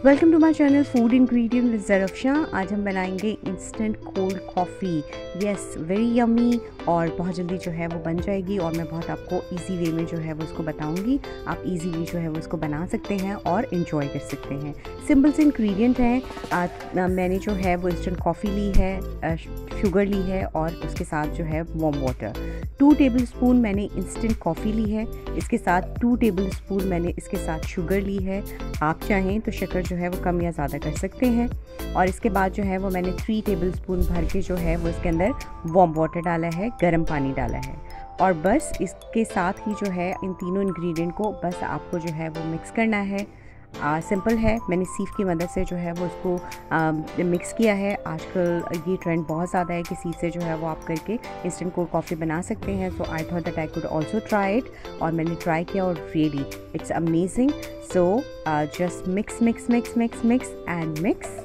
Welcome to my channel food ingredient with Zarafshan. आज हम बनाएंगे instant cold coffee. Yes, very yummy और बहुत जल्दी जो है वो बन जाएगी और मैं बहुत आपको इजी वे में जो है वो उसको बताऊंगी। आप इजीली जो है वो उसको बना सकते हैं और इन्जॉय कर सकते हैं। सिंपल से इंग्रेडिएंट हैं। मैंने जो है वो इंस्टेंट कॉफ़ी ली है, शुगर ली है और उसके साथ जो है वार्म वाटर। 2 टेबलस्पून मैंने इंस्टेंट कॉफ़ी ली है, इसके साथ 2 टेबलस्पून मैंने इसके साथ शुगर ली है। आप चाहें तो शक्कर जो है वो कम या ज़्यादा कर सकते हैं। और इसके बाद जो है वो मैंने 3 टेबलस्पून भर के जो है वो इसके अंदर वार्म वाटर डाला है, गर्म पानी डाला है। और बस इसके साथ ही जो है इन तीनों इंग्रेडिएंट को बस आपको जो है वो मिक्स करना है। सिंपल है, मैंने सीफ की मदद से जो है वो उसको मिक्स किया है। आजकल ये ट्रेंड बहुत ज़्यादा है कि सीफ से जो है वो आप करके इंस्टेंट कोल्ड कॉफ़ी बना सकते हैं। So I thought that I could also try it और मैंने ट्राई किया और really it's amazing. So just mix mix mix mix mix and mix.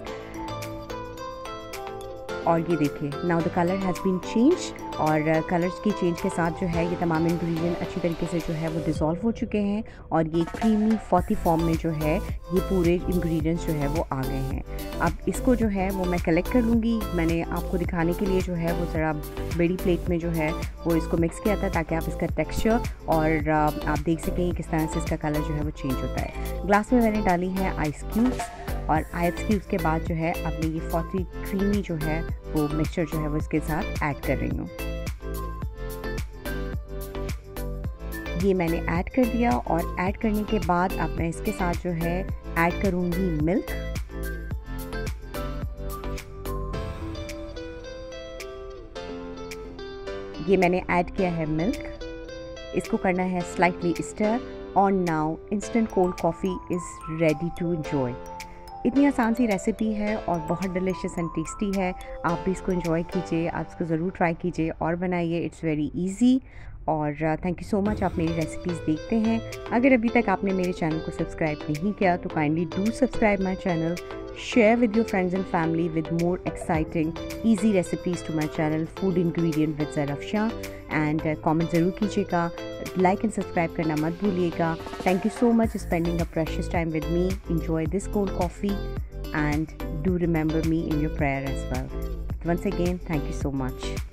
और ये देखिए, now the colour has been change और कलर्स की चेंज के साथ जो है ये तमाम इंग्रेडिएंट अच्छी तरीके से जो है वो डिज़ोल्व हो चुके हैं और ये क्रीमी फॉती फॉर्म में जो है ये पूरे इंग्रेडिएंट्स जो है वो आ गए हैं। अब इसको जो है वो मैं कलेक्ट कर लूँगी। मैंने आपको दिखाने के लिए जो है वो ज़रा बड़ी प्लेट में जो है वो इसको मिक्स किया था ताकि आप इसका टेक्स्चर और आप देख सकें किस तरह से इसका कलर जो है वो चेंज होता है। ग्लास में मैंने डाली है आइस क्यूब्स और आइस क्यूब्स के बाद जो है अब मैं ये फॉती क्रीमी जो है वो मिक्सचर जो है वो इसके साथ ऐड कर रही हूँ। ये मैंने ऐड कर दिया और ऐड करने के बाद अब मैं इसके साथ जो है ऐड करूँगी मिल्क। ये मैंने ऐड किया है मिल्क। इसको करना है स्लाइटली स्टर और now instant cold coffee is ready to enjoy. इतनी आसान सी रेसिपी है और बहुत डिलीशियस एंड टेस्टी है। आप भी इसको एंजॉय कीजिए, आप इसको ज़रूर ट्राई कीजिए और बनाइए। It's very easy. और थैंक यू सो मच, आप मेरी रेसिपीज़ देखते हैं। अगर अभी तक आपने मेरे चैनल को सब्सक्राइब नहीं किया तो kindly do subscribe my channel. Share with your friends and family with more exciting easy recipes to my channel food ingredient with Zarafshan. And comment ज़रूर कीजिएगा, लाइक एंड सब्सक्राइब करना मत भूलिएगा। Thank you so much for spending a precious time with me. Enjoy this cold coffee and do remember me in your prayer as well. Once again, thank you so much.